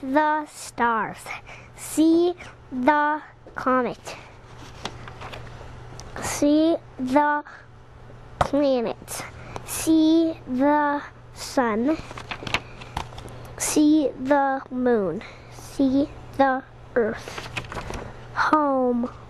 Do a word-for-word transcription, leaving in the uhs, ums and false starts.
the stars. See the comet. See the planets. See the sun. See the moon. See the earth. Home.